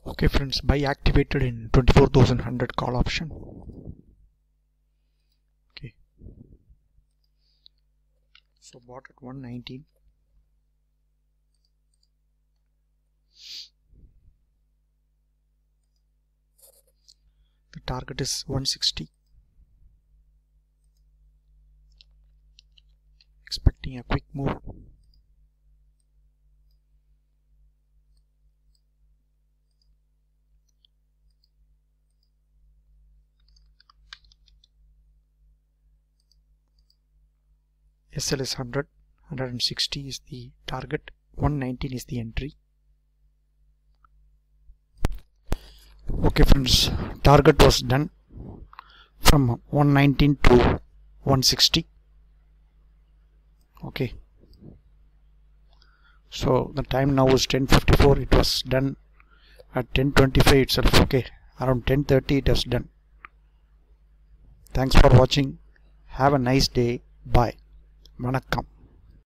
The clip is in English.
Okay friends, buy activated in 24,100 call option. Okay, so bought at 119. The target is 160. Expecting a quick move. SL is 100, 160 is the target, 119 is the entry. Okay friends, target was done from 119 to 160. Okay, so the time now is 10:54. It was done at 10:25 itself. Okay, around 10:30 it was done. Thanks for watching. Have a nice day. Bye. Vanakkam.